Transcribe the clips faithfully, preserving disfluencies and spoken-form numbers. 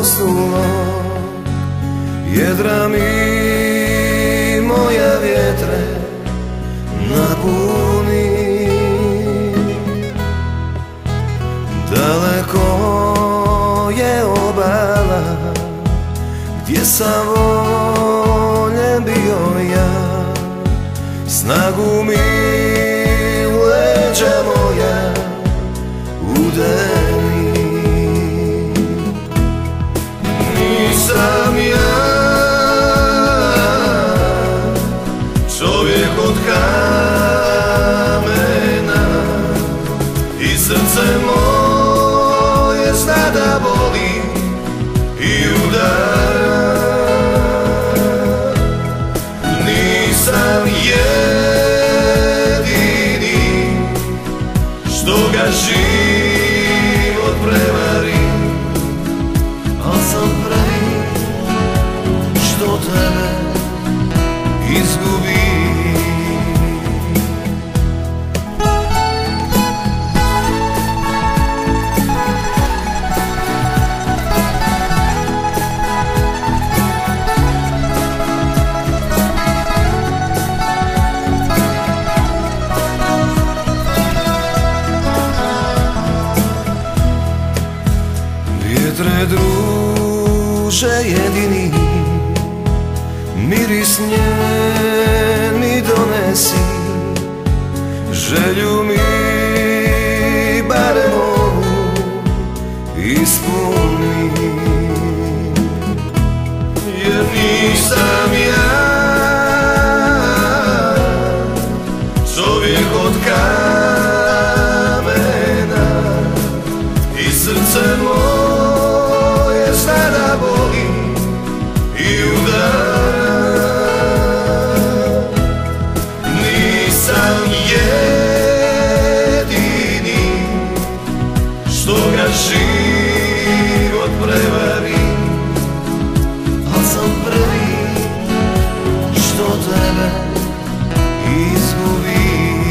usnulo, jedra mi moja vjetre napuni. Daleko je obala gdje sam voljen bio ja, snagu mi u leđa moja udeni. Nisam ja čovjek od kamena i srce moje zna da boli i udara. Nisam jedini što ga život prevari, al sam prvi što tebe izgubi. Vjetre druže jedini, miris njen mi donesi, želju mi barem ovu ispuni. Jer nisam ja čovjek od kamena i srce moje zna da boli i udara. Nisam jedini što ga život prevari, al sam prvi što tebe izgubi.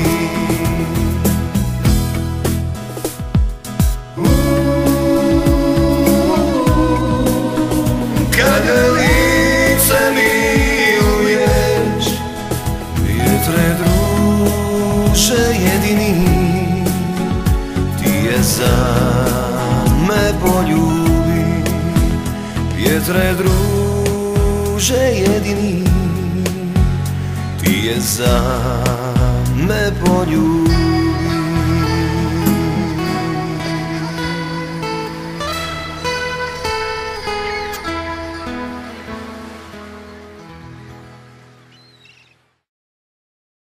Kada lice miluješ, vjetre druže jedini, ti je za me poljubi. Vjetre druže jedini, ti je za me poljubi.